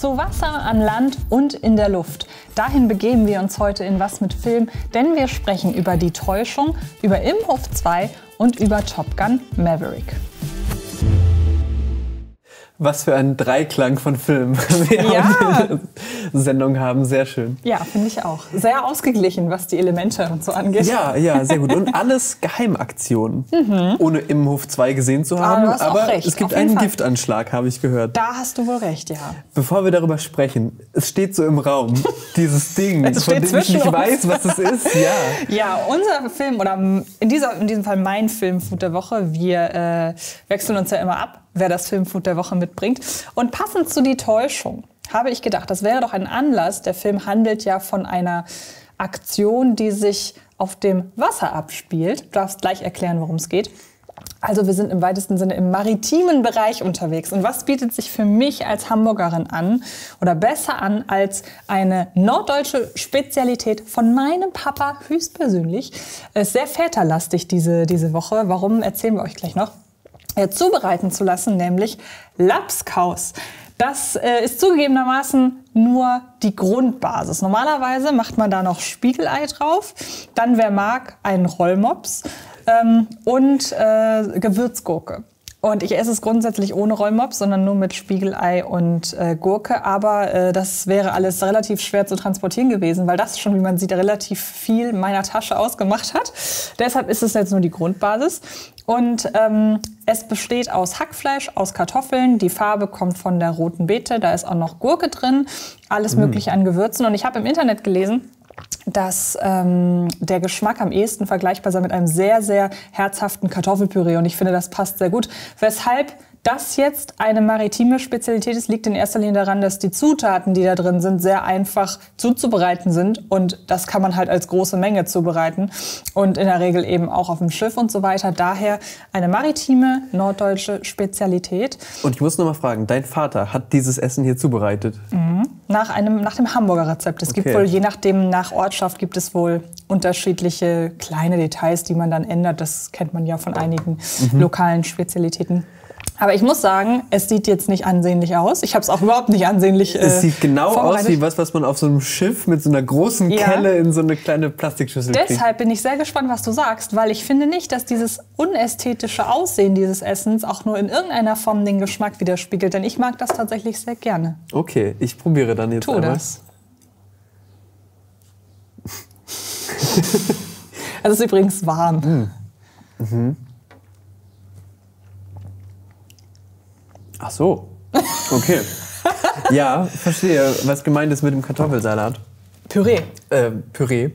Zu Wasser, an Land und in der Luft. Dahin begeben wir uns heute in Was mit Film, denn wir sprechen über Die Täuschung, über Imhof 2 und über Top Gun Maverick. Was für ein Dreiklang von Filmen wir heute in der Sendung haben. Sehr schön. Ja, finde ich auch. Sehr ausgeglichen, was die Elemente und so angeht. Ja, sehr gut. Und alles Geheimaktionen. Ohne Imhof 2 gesehen zu haben. Aber recht, es gibt einen Giftanschlag, habe ich gehört. Da hast du wohl recht, ja. Bevor wir darüber sprechen, es steht so im Raum, dieses Ding, von dem ich nicht weiß, was es ist. Ja, unser Film, oder in diesem Fall mein Filmfood der Woche. Wir wechseln uns ja immer ab, wer das Filmfood der Woche mitbringt. Und passend zu Die Täuschung habe ich gedacht, das wäre doch ein Anlass. Der Film handelt ja von einer Aktion, die sich auf dem Wasser abspielt. Du darfst gleich erklären, worum es geht. Also wir sind im weitesten Sinne im maritimen Bereich unterwegs. Und was bietet sich für mich als Hamburgerin an oder besser an als eine norddeutsche Spezialität von meinem Papa höchstpersönlich? Ist sehr väterlastig diese Woche. Warum, erzählen wir euch gleich noch. Zubereiten zu lassen, nämlich Labskaus. Das ist zugegebenermaßen nur die Grundbasis. Normalerweise macht man da noch Spiegelei drauf, dann, wer mag, einen Rollmops und Gewürzgurke. Und ich esse es grundsätzlich ohne Rollmops, sondern nur mit Spiegelei und Gurke. Aber das wäre alles relativ schwer zu transportieren gewesen, weil das schon, wie man sieht, relativ viel meiner Tasche ausgemacht hat. Deshalb ist es jetzt nur die Grundbasis. Und es besteht aus Hackfleisch, aus Kartoffeln. Die Farbe kommt von der roten Beete. Da ist auch noch Gurke drin. Alles Mögliche an Gewürzen. Und ich habe im Internet gelesen, dass der Geschmack am ehesten vergleichbar sei mit einem sehr, sehr herzhaften Kartoffelpüree. Und ich finde, das passt sehr gut. Weshalb das jetzt eine maritime Spezialität ist, liegt in erster Linie daran, dass die Zutaten, die da drin sind, sehr einfach zuzubereiten sind. Und das kann man halt als große Menge zubereiten. Und in der Regel eben auch auf dem Schiff und so weiter. Daher eine maritime, norddeutsche Spezialität. Und ich muss noch mal fragen, dein Vater hat dieses Essen hier zubereitet? Nach dem Hamburger Rezept. Es gibt wohl, je nachdem, nach Ortschaft gibt es wohl unterschiedliche kleine Details, die man dann ändert. Das kennt man ja von einigen lokalen Spezialitäten. Aber ich muss sagen, es sieht jetzt nicht ansehnlich aus. Ich habe es auch überhaupt nicht ansehnlich Es sieht genau aus wie was man auf so einem Schiff mit so einer großen Kelle in so eine kleine Plastikschüssel kriegt. Deshalb bin ich sehr gespannt, was du sagst, weil ich finde nicht, dass dieses unästhetische Aussehen dieses Essens auch nur in irgendeiner Form den Geschmack widerspiegelt. Denn ich mag das tatsächlich sehr gerne. Okay, ich probiere dann jetzt einmal. Das. Es ist übrigens warm. Ach so, okay. Ja, verstehe, was gemeint ist mit dem Kartoffelsalat. Püree. Püree.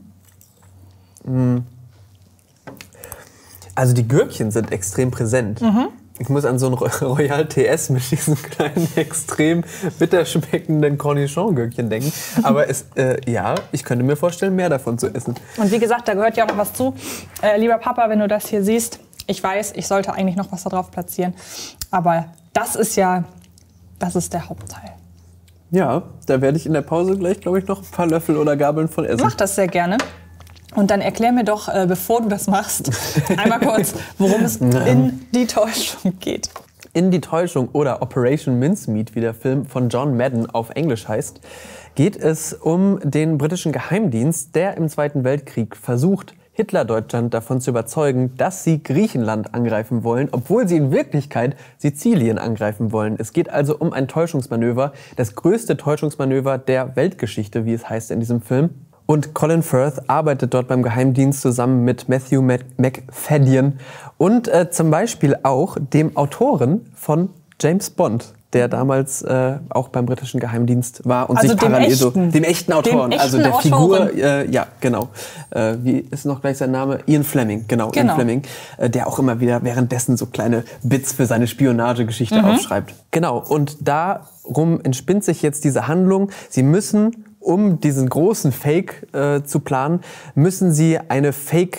Also die Gürkchen sind extrem präsent. Ich muss an so ein Royal TS mit diesen kleinen, extrem bitter schmeckenden Cornichon-Gürkchen denken. Aber ich könnte mir vorstellen, mehr davon zu essen. Und wie gesagt, da gehört ja auch noch was zu. Lieber Papa, wenn du das hier siehst, ich weiß, ich sollte eigentlich noch was da drauf platzieren. Aber das ist der Hauptteil. Ja, da werde ich in der Pause gleich, glaube ich, noch ein paar Löffel oder Gabeln von essen. Mach das sehr gerne. Und dann erklär mir doch, bevor du das machst, einmal kurz, worum es in Die Täuschung geht. In Die Täuschung oder Operation Mincemeat, wie der Film von John Madden auf Englisch heißt, geht es um den britischen Geheimdienst, der im Zweiten Weltkrieg versucht, Hitler-Deutschland davon zu überzeugen, dass sie Griechenland angreifen wollen, obwohl sie in Wirklichkeit Sizilien angreifen wollen. Es geht also um ein Täuschungsmanöver, das größte Täuschungsmanöver der Weltgeschichte, wie es heißt in diesem Film. Und Colin Firth arbeitet dort beim Geheimdienst zusammen mit Matthew Macfadyen und zum Beispiel auch dem Autoren von James Bond, der damals auch beim britischen Geheimdienst war und also sich parallel dem echten Autoren, also der Autoren. Figur, wie ist noch gleich sein Name? Ian Fleming, Ian Fleming, der auch immer wieder währenddessen so kleine Bits für seine Spionagegeschichte aufschreibt. Genau, und darum entspinnt sich jetzt diese Handlung. Sie müssen, um diesen großen Fake zu planen, müssen sie eine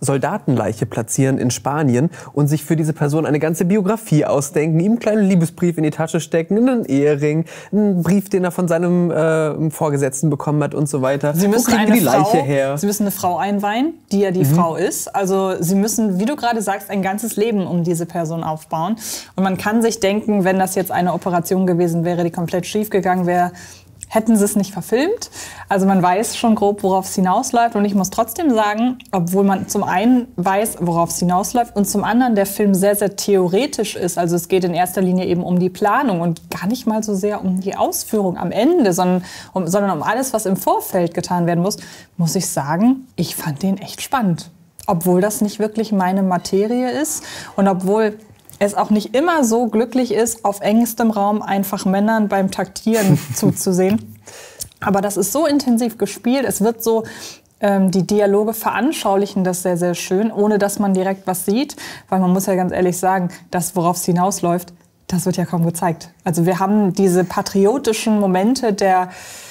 Soldatenleiche platzieren in Spanien und sich für diese Person eine ganze Biografie ausdenken, ihm einen kleinen Liebesbrief in die Tasche stecken, einen Ehering, einen Brief, den er von seinem Vorgesetzten bekommen hat und so weiter. Sie müssen Wo kriegen wir die Leiche her? Sie müssen eine Frau einweihen, die ja die Frau ist. Also Sie müssen, wie du gerade sagst, ein ganzes Leben um diese Person aufbauen. Und man kann sich denken, wenn das jetzt eine Operation gewesen wäre, die komplett schief gegangen wäre, hätten sie es nicht verfilmt. Also man weiß schon grob, worauf es hinausläuft. Und ich muss trotzdem sagen, obwohl man zum einen weiß, worauf es hinausläuft und zum anderen der Film sehr, sehr theoretisch ist. Also es geht in erster Linie eben um die Planung und gar nicht mal so sehr um die Ausführung am Ende, sondern um alles, was im Vorfeld getan werden muss ich sagen, ich fand den echt spannend. Obwohl das nicht wirklich meine Materie ist und obwohl es auch nicht immer so glücklich ist, auf engstem Raum einfach Männern beim Taktieren zuzusehen. Aber das ist so intensiv gespielt, es wird so, die Dialoge veranschaulichen das sehr, sehr schön, ohne dass man direkt was sieht. Weil man muss ja ganz ehrlich sagen, das, worauf es hinausläuft, das wird ja kaum gezeigt. Also wir haben diese patriotischen Momente der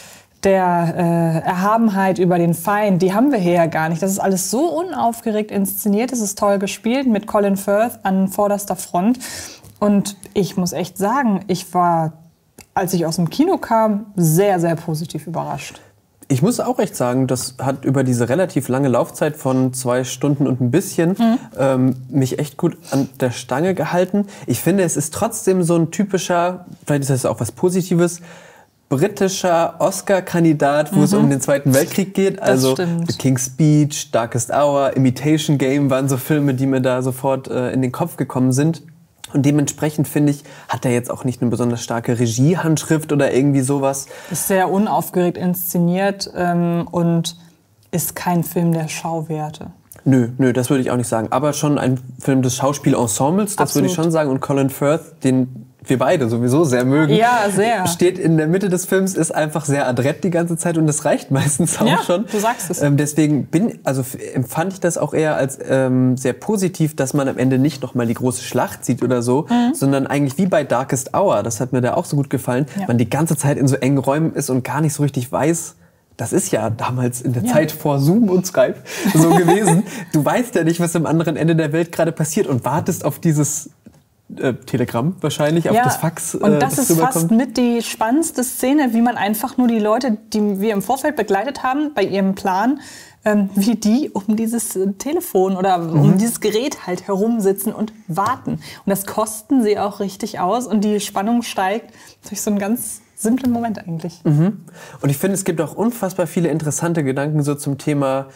Erhabenheit über den Feind, die haben wir hier ja gar nicht. Das ist alles so unaufgeregt inszeniert, es ist toll gespielt mit Colin Firth an vorderster Front. Und ich muss echt sagen, ich war, als ich aus dem Kino kam, sehr, sehr positiv überrascht. Ich muss auch echt sagen, das hat über diese relativ lange Laufzeit von 2 Stunden und ein bisschen mich echt gut an der Stange gehalten. Ich finde, es ist trotzdem so ein typischer, vielleicht ist das auch was Positives, britischer Oscar-Kandidat, wo es um den Zweiten Weltkrieg geht. Also The King's Speech, Darkest Hour, Imitation Game waren so Filme, die mir da sofort in den Kopf gekommen sind. Und dementsprechend, finde ich, hat er jetzt auch nicht eine besonders starke Regiehandschrift oder irgendwie sowas. Ist sehr unaufgeregt inszeniert und ist kein Film der Schauwerte. Nö, das würde ich auch nicht sagen. Aber schon ein Film des Schauspielensembles, das würde ich schon sagen. Und Colin Firth, den wir beide sowieso sehr mögen, ja, sehr. Steht in der Mitte des Films, ist einfach sehr adrett die ganze Zeit und das reicht meistens auch schon. Du sagst es. Deswegen empfand ich das auch eher als sehr positiv, dass man am Ende nicht nochmal die große Schlacht sieht oder so, sondern eigentlich wie bei Darkest Hour, das hat mir da auch so gut gefallen, man die ganze Zeit in so engen Räumen ist und gar nicht so richtig weiß, das ist ja damals in der Zeit vor Zoom und Skype so gewesen. Du weißt ja nicht, was am anderen Ende der Welt gerade passiert und wartest auf dieses Telegramm wahrscheinlich, auf das Fax. Und das ist fast mit die spannendste Szene, wie man einfach nur die Leute, die wir im Vorfeld begleitet haben, bei ihrem Plan, wie die um dieses Telefon oder um dieses Gerät halt herumsitzen und warten. Und das kosten sie auch richtig aus und die Spannung steigt durch so einen ganz simplen Moment eigentlich. Und ich finde, es gibt auch unfassbar viele interessante Gedanken so zum Thema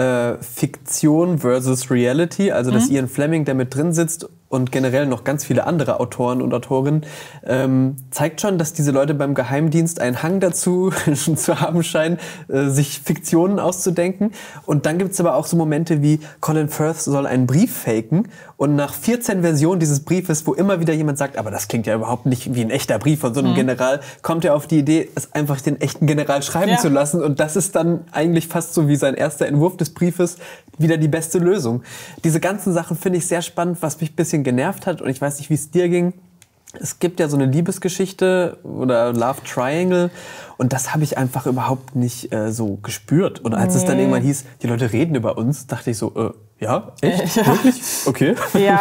Fiktion versus Reality. Also, dass Ian Fleming, der mit drin sitzt und generell noch ganz viele andere Autoren und Autorinnen, zeigt schon, dass diese Leute beim Geheimdienst einen Hang dazu zu haben scheinen, sich Fiktionen auszudenken. Und dann gibt es aber auch so Momente wie Colin Firth soll einen Brief faken und nach 14 Versionen dieses Briefes, wo immer wieder jemand sagt, aber das klingt ja überhaupt nicht wie ein echter Brief von so einem General, kommt er auf die Idee, es einfach den echten General schreiben zu lassen. Und das ist dann eigentlich fast so wie sein erster Entwurf des Briefes wieder die beste Lösung. Diese ganzen Sachen finde ich sehr spannend, was mich ein bisschen genervt hat. Und ich weiß nicht, wie es dir ging. Es gibt ja so eine Liebesgeschichte oder Love Triangle und das habe ich einfach überhaupt nicht so gespürt. Und als es dann irgendwann hieß, die Leute reden über uns, dachte ich so, ja, echt? Wirklich? Okay. Ja,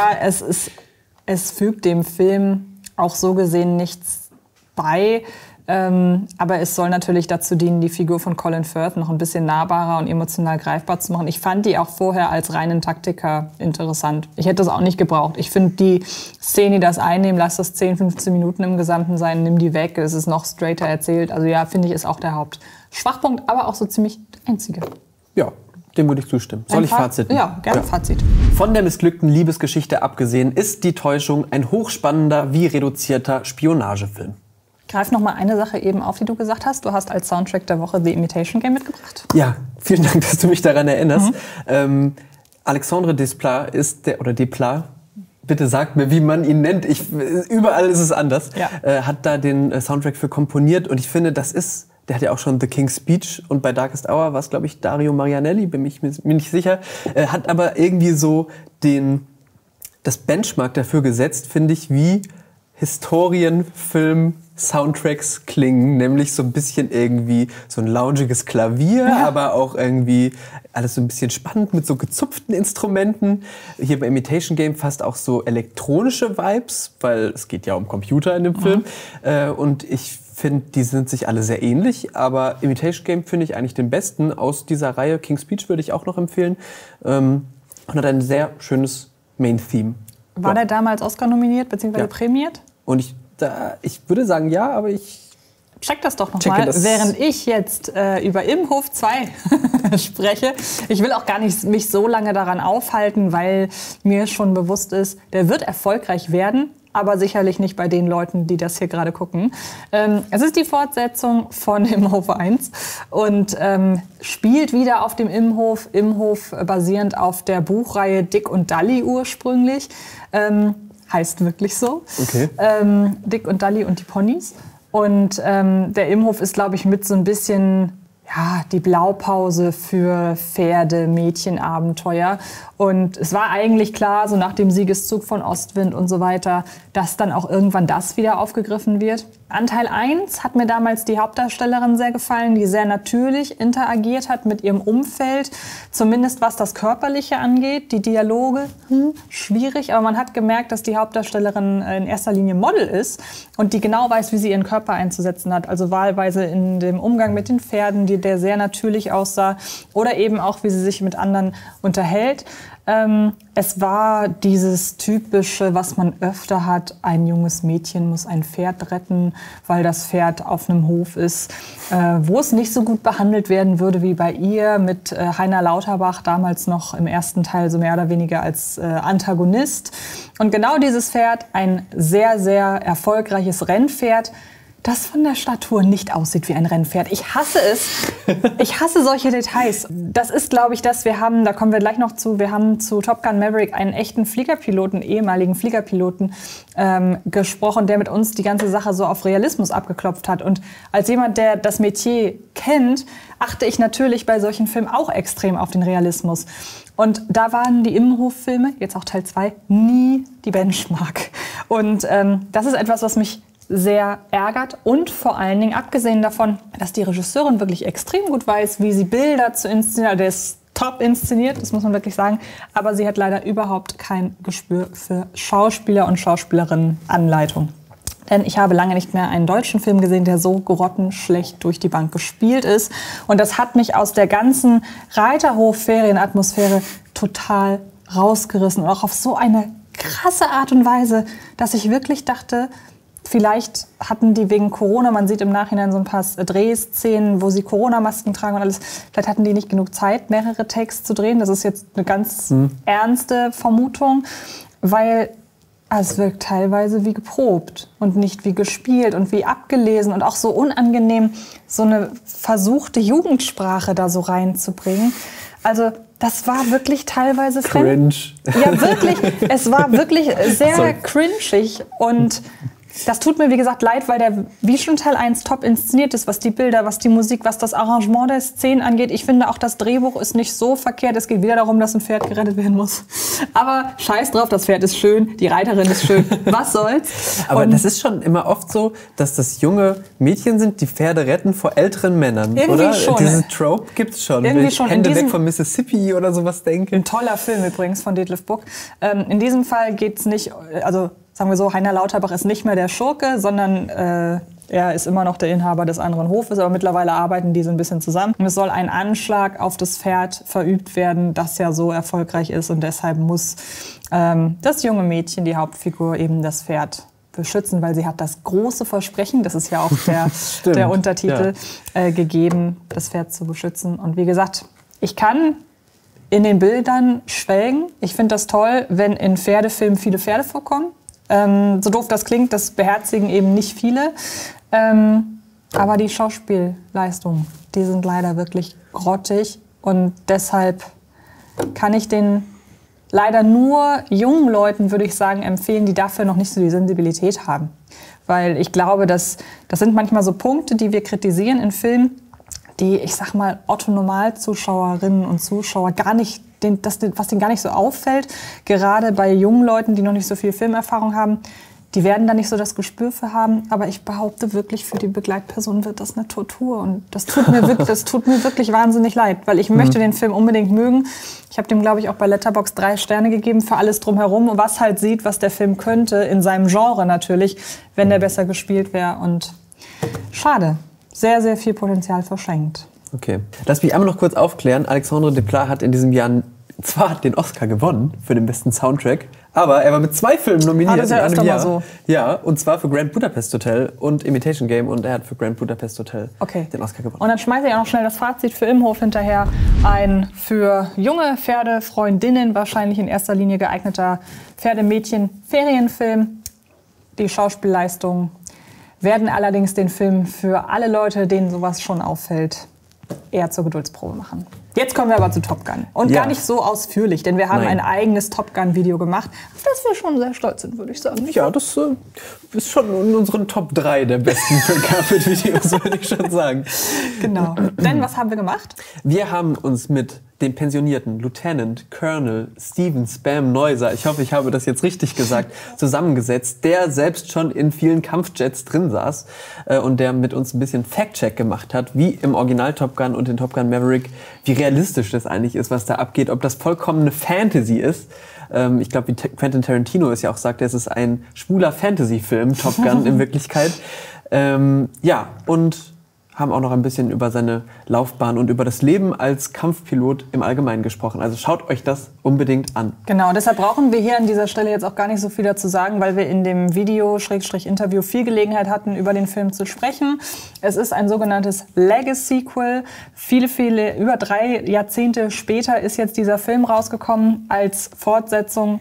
es fügt dem Film auch so gesehen nichts bei. Aber es soll natürlich dazu dienen, die Figur von Colin Firth noch ein bisschen nahbarer und emotional greifbar zu machen. Ich fand die auch vorher als reinen Taktiker interessant. Ich hätte das auch nicht gebraucht. Ich finde die Szene, die das einnehmen, lass das 10, 15 Minuten im Gesamten sein, nimm die weg. Es ist noch straighter erzählt. Also ja, finde ich, ist auch der Hauptschwachpunkt, aber auch so ziemlich der einzige. Ja, dem würde ich zustimmen. Soll ich Fazit? Ja, gerne Fazit. Von der missglückten Liebesgeschichte abgesehen ist Die Täuschung ein hochspannender wie reduzierter Spionagefilm. Ich greife noch mal eine Sache eben auf, die du gesagt hast. Du hast als Soundtrack der Woche The Imitation Game mitgebracht. Ja, vielen Dank, dass du mich daran erinnerst. Alexandre Desplat ist oder Desplat, bitte sagt mir, wie man ihn nennt. Überall ist es anders. Ja. Hat da den Soundtrack für komponiert und ich finde, der hat ja auch schon The King's Speech und bei Darkest Hour war es, glaube ich, Dario Marianelli, bin ich mir nicht sicher. Hat aber irgendwie so das Benchmark dafür gesetzt, finde ich, wie Historienfilm-Soundtracks klingen, nämlich so ein bisschen irgendwie so ein loungiges Klavier, aber auch irgendwie alles so ein bisschen spannend mit so gezupften Instrumenten. Hier bei Imitation Game fast auch so elektronische Vibes, weil es geht ja um Computer in dem Film. Und ich finde, die sind sich alle sehr ähnlich, aber Imitation Game finde ich eigentlich den besten aus dieser Reihe. King's Speech würde ich auch noch empfehlen. Und hat ein sehr schönes Main-Theme. War der damals Oscar nominiert bzw. prämiert? Und ich würde sagen ja, aber ich check das doch nochmal, während ich jetzt über Imhof 2 spreche. Ich will auch gar nicht mich so lange daran aufhalten, weil mir schon bewusst ist, der wird erfolgreich werden, aber sicherlich nicht bei den Leuten, die das hier gerade gucken. Es ist die Fortsetzung von Imhof 1 und spielt wieder auf dem Imhof. Imhof basierend auf der Buchreihe Dick und Dalli ursprünglich. Heißt wirklich so. Okay. Dick und Dalli und die Ponys. Und der Imhof ist, glaube ich, mit so ein bisschen die Blaupause für Pferde-Mädchenabenteuer. Und es war eigentlich klar, so nach dem Siegeszug von Ostwind und so weiter, dass dann auch irgendwann das wieder aufgegriffen wird. An Teil 1 hat mir damals die Hauptdarstellerin sehr gefallen, die sehr natürlich interagiert hat mit ihrem Umfeld. Zumindest was das Körperliche angeht, die Dialoge, schwierig. Aber man hat gemerkt, dass die Hauptdarstellerin in erster Linie Model ist und die genau weiß, wie sie ihren Körper einzusetzen hat. Also wahlweise in dem Umgang mit den Pferden, der sehr natürlich aussah. Oder eben auch, wie sie sich mit anderen unterhält. Es war dieses typische, was man öfter hat, ein junges Mädchen muss ein Pferd retten, weil das Pferd auf einem Hof ist, wo es nicht so gut behandelt werden würde wie bei ihr, mit Heiner Lauterbach damals noch im ersten Teil so mehr oder weniger als Antagonist. Und genau dieses Pferd, ein sehr, sehr erfolgreiches Rennpferd, das von der Statur nicht aussieht wie ein Rennpferd. Ich hasse es. Ich hasse solche Details. Das ist, glaube ich, da kommen wir gleich noch zu, wir haben zu Top Gun Maverick einen echten Fliegerpiloten, ehemaligen Fliegerpiloten gesprochen, der mit uns die ganze Sache so auf Realismus abgeklopft hat. Und als jemand, der das Metier kennt, achte ich natürlich bei solchen Filmen auch extrem auf den Realismus. Und da waren die Imhof-Filme, jetzt auch Teil 2, nie die Benchmark. Und das ist etwas, was mich sehr ärgert und vor allen Dingen, abgesehen davon, dass die Regisseurin wirklich extrem gut weiß, wie sie Bilder zu inszenieren, der ist top inszeniert, das muss man wirklich sagen, aber sie hat leider überhaupt kein Gespür für Schauspieler und Schauspielerinnen-Anleitung. Denn ich habe lange nicht mehr einen deutschen Film gesehen, der so grottenschlecht durch die Bank gespielt ist. Und das hat mich aus der ganzen Reiterhof-Ferienatmosphäre total rausgerissen. Und auch auf so eine krasse Art und Weise, dass ich wirklich dachte, vielleicht hatten die wegen Corona, man sieht im Nachhinein so ein paar Drehszenen, wo sie Corona-Masken tragen und alles, vielleicht hatten die nicht genug Zeit, mehrere Takes zu drehen. Das ist jetzt eine ganz ernste Vermutung, weil es wirkt teilweise wie geprobt und nicht wie gespielt und wie abgelesen und auch so unangenehm, so eine versuchte Jugendsprache da so reinzubringen. Also das war wirklich teilweise cringe. Ja, wirklich. Es war wirklich sehr cringig und das tut mir, wie gesagt, leid, weil der, wie schon Teil 1, top inszeniert ist, was die Bilder, was die Musik, was das Arrangement der Szenen angeht. Ich finde, auch das Drehbuch ist nicht so verkehrt. Es geht wieder darum, dass ein Pferd gerettet werden muss. Aber scheiß drauf, das Pferd ist schön, die Reiterin ist schön. Was soll's? Aber das ist schon immer oft so, dass das junge Mädchen sind, die Pferde retten vor älteren Männern, irgendwie oder? Schon. Dieses Trope gibt's schon. Irgendwie schon. Hände weg von Mississippi oder sowas denke. Ein toller Film übrigens von Detlef Buck. In diesem Fall geht's nicht, also sagen wir so, Heiner Lauterbach ist nicht mehr der Schurke, sondern er ist immer noch der Inhaber des anderen Hofes, aber mittlerweile arbeiten die so ein bisschen zusammen. Und es soll ein Anschlag auf das Pferd verübt werden, das ja so erfolgreich ist und deshalb muss das junge Mädchen, die Hauptfigur, eben das Pferd beschützen, weil sie hat das große Versprechen, das ist ja auch der Untertitel, gegeben, das Pferd zu beschützen. Und wie gesagt, ich kann in den Bildern schwelgen. Ich finde das toll, wenn in Pferdefilmen viele Pferde vorkommen. So doof das klingt, das beherzigen eben nicht viele. Aber die Schauspielleistungen, die sind leider wirklich grottig. Und deshalb kann ich den leider nur jungen Leuten, würde ich sagen, empfehlen, die dafür noch nicht so die Sensibilität haben. Weil ich glaube, das sind manchmal so Punkte, die wir kritisieren in Filmen, die, ich sag mal, Otto-Normal-Zuschauerinnen und Zuschauer gar nicht, was denen gar nicht so auffällt, gerade bei jungen Leuten, die noch nicht so viel Filmerfahrung haben, die werden da nicht so das Gespür für haben. Aber ich behaupte wirklich, für die Begleitperson wird das eine Tortur. Und das tut mir wirklich wahnsinnig leid, weil ich möchte den Film unbedingt mögen. Ich habe dem, glaube ich, auch bei Letterboxd 3 Sterne gegeben für alles drumherum, was halt sieht, was der Film könnte, in seinem Genre natürlich, wenn der besser gespielt wäre. Und schade, sehr, sehr viel Potenzial verschenkt. Okay, lass mich einmal noch kurz aufklären. Alexandre Desplat hat in diesem Jahr zwar den Oscar gewonnen für den besten Soundtrack, aber er war mit 2 Filmen nominiert das ist ja in einem Jahr. so. Ja, und zwar für Grand Budapest Hotel und Imitation Game, und er hat für Grand Budapest Hotel den Oscar gewonnen. Und dann schmeiße ich auch noch schnell das Fazit für Imhof hinterher. Ein für junge Pferdefreundinnen wahrscheinlich in erster Linie geeigneter Pferdemädchen-Ferienfilm. Die Schauspielleistungen werden allerdings den Film für alle Leute, denen sowas schon auffällt, eher zur Geduldsprobe machen. Jetzt kommen wir aber zu Top Gun. Und gar nicht so ausführlich, denn wir haben ein eigenes Top Gun-Video gemacht, auf das wir schon sehr stolz sind, würde ich sagen. Ja, das ist schon in unseren Top 3 der besten Carpet-Videos, würde ich schon sagen. Genau. Denn was haben wir gemacht? Wir haben uns mit dem pensionierten Lieutenant Colonel Steven Spam Neuser, ich hoffe, ich habe das jetzt richtig gesagt, zusammengesetzt, der selbst schon in vielen Kampfjets drin saß und der mit uns ein bisschen Fact-Check gemacht hat, wie im Original Top Gun und in Top Gun Maverick, wie realistisch das eigentlich ist, was da abgeht, ob das vollkommene Fantasy ist. Ich glaube, wie Quentin Tarantino es ja auch sagt, es ist ein schwuler Fantasy-Film, Top Gun in Wirklichkeit. Ja, und haben auch noch ein bisschen über seine Laufbahn und über das Leben als Kampfpilot im Allgemeinen gesprochen. Also schaut euch das unbedingt an. Genau, deshalb brauchen wir hier an dieser Stelle jetzt auch gar nicht so viel dazu sagen, weil wir in dem Video-Interview viel Gelegenheit hatten, über den Film zu sprechen. Es ist ein sogenanntes Legacy-Sequel. Über 3 Jahrzehnte später ist jetzt dieser Film rausgekommen als Fortsetzung,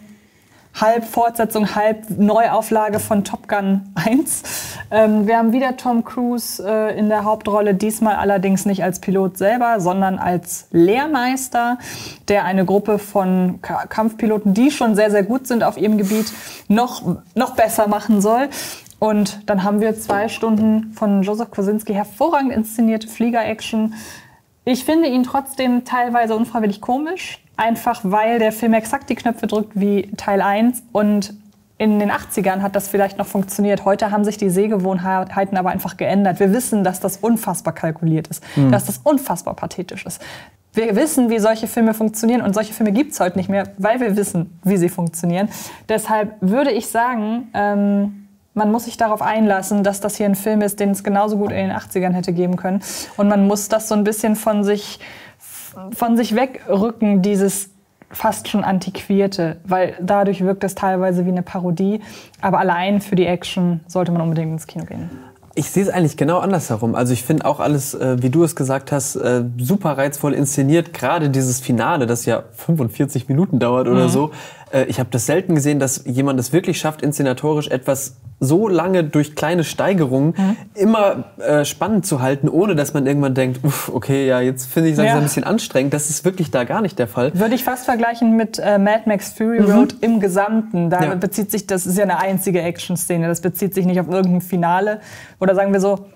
halb Neuauflage von Top Gun 1. Wir haben wieder Tom Cruise in der Hauptrolle, diesmal allerdings nicht als Pilot selber, sondern als Lehrmeister, der eine Gruppe von Kampfpiloten, die schon sehr, sehr gut sind auf ihrem Gebiet, noch besser machen soll. Und dann haben wir 2 Stunden von Joseph Kosinski hervorragend inszenierte Flieger-Action. Ich finde ihn trotzdem teilweise unfreiwillig komisch, einfach weil der Film exakt die Knöpfe drückt wie Teil 1 und in den 80ern hat das vielleicht noch funktioniert. Heute haben sich die Sehgewohnheiten aber einfach geändert. Wir wissen, dass das unfassbar kalkuliert ist, dass das unfassbar pathetisch ist. Wir wissen, wie solche Filme funktionieren und solche Filme gibt es heute nicht mehr, weil wir wissen, wie sie funktionieren. Deshalb würde ich sagen, man muss sich darauf einlassen, dass das hier ein Film ist, den es genauso gut in den 80ern hätte geben können. Und man muss das so ein bisschen von sich wegrücken, dieses fast schon Antiquierte, weil dadurch wirkt es teilweise wie eine Parodie. Aber allein für die Action sollte man unbedingt ins Kino gehen. Ich sehe es eigentlich genau andersherum. Also ich finde auch alles, wie du es gesagt hast, super reizvoll inszeniert. Gerade dieses Finale, das ja 45 Minuten dauert oder so. Ich habe das selten gesehen, dass jemand es wirklich schafft, inszenatorisch etwas so lange durch kleine Steigerungen immer spannend zu halten, ohne dass man irgendwann denkt, okay, ja, jetzt finde ich es ein bisschen anstrengend. Das ist wirklich da gar nicht der Fall. Würde ich fast vergleichen mit Mad Max Fury Road im Gesamten. Da bezieht sich, das ist ja eine einzige Action-Szene, das bezieht sich nicht auf irgendein Finale. Oder sagen wir so,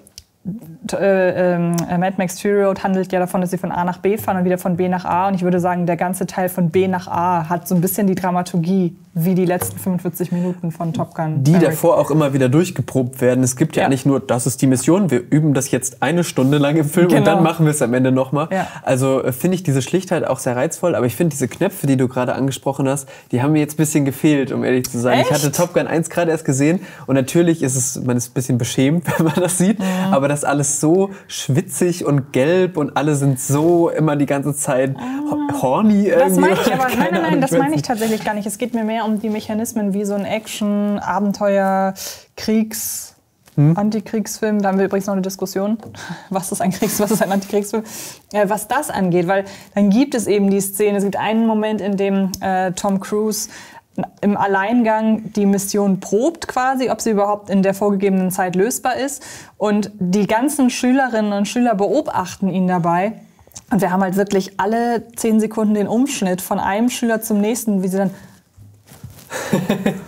Mad Max Fury Road handelt ja davon, dass sie von A nach B fahren und wieder von B nach A. Und ich würde sagen, der ganze Teil von B nach A hat so ein bisschen die Dramaturgie wie die letzten 45 Minuten von Top Gun. Die davor auch immer wieder durchgeprobt werden. Es gibt ja nicht nur, das ist die Mission, wir üben das jetzt 1 Stunde lang im Film und dann machen wir es am Ende nochmal. Ja. Also finde ich diese Schlichtheit auch sehr reizvoll. Aber ich finde diese Knöpfe, die du gerade angesprochen hast, die haben mir jetzt ein bisschen gefehlt, um ehrlich zu sein. Echt? Ich hatte Top Gun 1 gerade erst gesehen und natürlich man ist ein bisschen beschämt, wenn man das sieht. Aber das alles so schwitzig und gelb und alle sind so immer die ganze Zeit horny irgendwie. Das meine ich aber, nein, das meine ich tatsächlich gar nicht. Es geht mir mehr um die Mechanismen wie so ein Action, Abenteuer, Antikriegsfilm. Da haben wir übrigens noch eine Diskussion. Was ist ein Antikriegsfilm? Was das angeht, weil dann gibt es eben die Szene, es gibt einen Moment, in dem Tom Cruise im Alleingang die Mission probt quasi, ob sie überhaupt in der vorgegebenen Zeit lösbar ist. Und die ganzen Schülerinnen und Schüler beobachten ihn dabei. Und wir haben halt wirklich alle 10 Sekunden den Umschnitt von einem Schüler zum nächsten, wie sie dann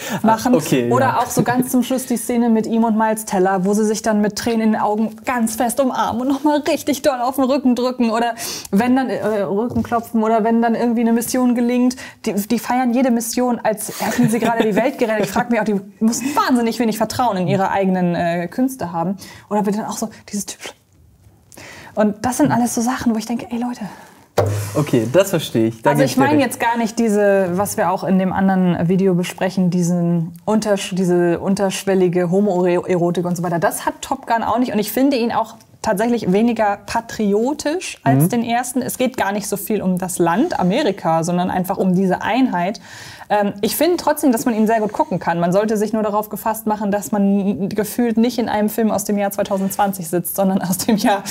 machen. Okay, oder ja. auch so ganz zum Schluss die Szene mit ihm und Miles Teller, wo sie sich dann mit Tränen in den Augen ganz fest umarmen und nochmal richtig doll auf den Rücken drücken oder wenn dann Rücken klopfen oder wenn dann irgendwie eine Mission gelingt. Die feiern jede Mission, als hätten sie gerade die Welt gerettet. Ich frage mich auch, die müssen wahnsinnig wenig Vertrauen in ihre eigenen Künste haben. Oder wird dann auch so dieses Typ. Und das sind alles so Sachen, wo ich denke, ey Leute. Okay, das verstehe ich. Also ich meine jetzt gar nicht diese, was wir auch in dem anderen Video besprechen, diese unterschwellige Homoerotik und so weiter. Das hat Top Gun auch nicht und ich finde ihn auch tatsächlich weniger patriotisch als den ersten. Es geht gar nicht so viel um das Land Amerika, sondern einfach um diese Einheit. Ich finde trotzdem, dass man ihn sehr gut gucken kann. Man sollte sich nur darauf gefasst machen, dass man gefühlt nicht in einem Film aus dem Jahr 2020 sitzt, sondern aus dem Jahr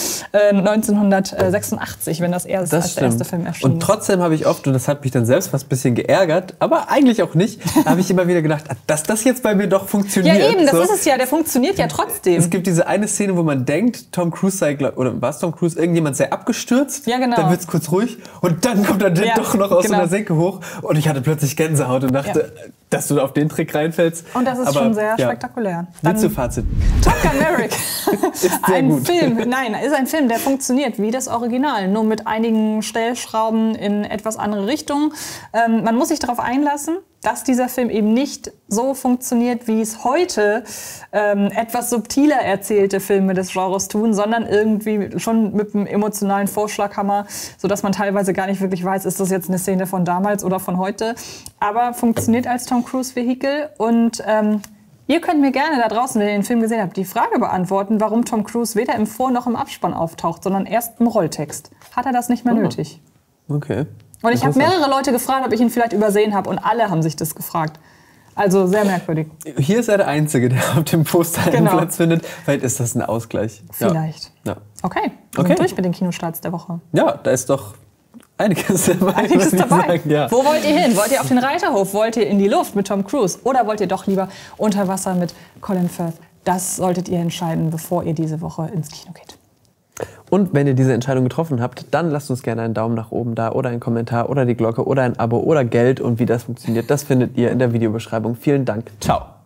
1986, wenn das erst als der erste Film erschienen ist. Und trotzdem habe ich oft, und das hat mich dann selbst fast ein bisschen geärgert, aber eigentlich auch nicht, habe ich immer wieder gedacht, dass das jetzt bei mir doch funktioniert. Ja eben, das ist es ja, der funktioniert ja trotzdem. Es gibt diese eine Szene, wo man denkt, Tom Cruise sei, oder war es Tom Cruise, irgendjemand sei abgestürzt, ja, genau. Dann wird es kurz ruhig und dann kommt er doch noch aus so einer Senke hoch und ich hatte plötzlich Gänsehaut und dachte, dass du auf den Trick reinfällst. Und das ist schon sehr spektakulär. Dann zu Fazit. Top Gun Maverick. Ist sehr gut. Ist ein Film, der funktioniert wie das Original, nur mit einigen Stellschrauben in etwas andere Richtungen. Man muss sich darauf einlassen, dass dieser Film eben nicht so funktioniert, wie es heute etwas subtiler erzählte Filme des Genres tun, sondern irgendwie schon mit einem emotionalen Vorschlaghammer, sodass man teilweise gar nicht wirklich weiß, ist das jetzt eine Szene von damals oder von heute. Aber funktioniert als Tom Cruise-Vehikel und ihr könnt mir gerne da draußen, wenn ihr den Film gesehen habt, die Frage beantworten, warum Tom Cruise weder im Vor- noch im Abspann auftaucht, sondern erst im Rolltext. Hat er das nicht mehr nötig? Okay. Und ich habe mehrere Leute gefragt, ob ich ihn vielleicht übersehen habe. Und alle haben sich das gefragt. Also sehr merkwürdig. Hier ist er der Einzige, der auf dem Poster einen Platz findet. Vielleicht ist das ein Ausgleich. Vielleicht. Ja. Okay, wir sind durch mit den Kinostarts der Woche. Ja, da ist doch einiges dabei. Einiges dabei. Sagen, ja. Wo wollt ihr hin? Wollt ihr auf den Reiterhof? Wollt ihr in die Luft mit Tom Cruise? Oder wollt ihr doch lieber unter Wasser mit Colin Firth? Das solltet ihr entscheiden, bevor ihr diese Woche ins Kino geht. Und wenn ihr diese Entscheidung getroffen habt, dann lasst uns gerne einen Daumen nach oben da oder einen Kommentar oder die Glocke oder ein Abo oder Geld. Und wie das funktioniert, das findet ihr in der Videobeschreibung. Vielen Dank. Ciao.